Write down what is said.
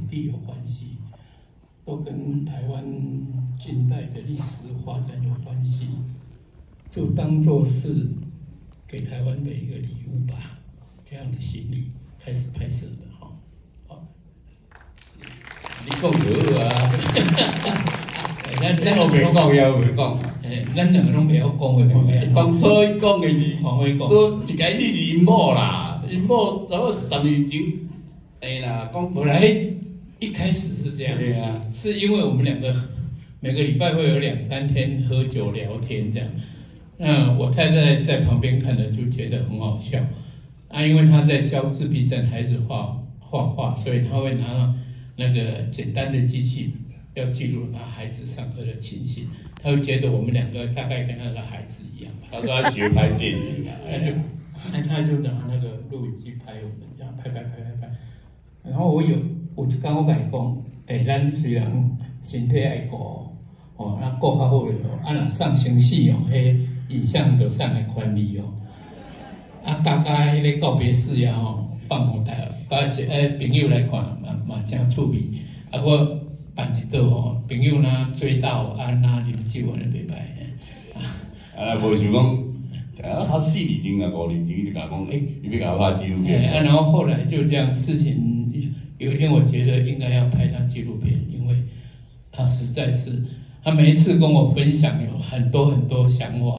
地有关系，都跟台湾近代的历史发展有关系，就当作是给台湾的一个礼物吧，这样的心理开始拍摄的哈。好， 你讲就好啊。 咱我袂讲，也袂讲。 咱两个拢袂晓讲的， 当初伊讲的是， 黄辉讲， 都一开始是因某啦，因某差不多10年前，啦，讲本来一开始是这样， 对啊， 是因为我们两个每个礼拜会有2、3天喝酒聊天这样。那我太太在旁边看了就觉得很好笑啊，因为她在教自闭症孩子画画，所以她会拿那个简单的机器要记录他孩子上课的情形，她会觉得我们两个大概跟他的孩子一样吧。 他都在学拍电影啊， 他就拿那个录影机拍我们这样拍，然后我就刚我讲，咱虽然身体爱顾哦，那顾较好咧哦，啊若上城市哦，迄影像就上来管理哦，啊家迄个告别式啊吼，放红台，把朋友来看嘛真趣味，啊我办一道吼，朋友若追到啊若啉酒安尼袂歹啊无想讲。他4年前啊，5年前就讲，你要给我拍纪录片。 然后后来就这样，事情有一天我觉得应该要拍他纪录片，因为他实在是，他每一次跟我分享有很多想法。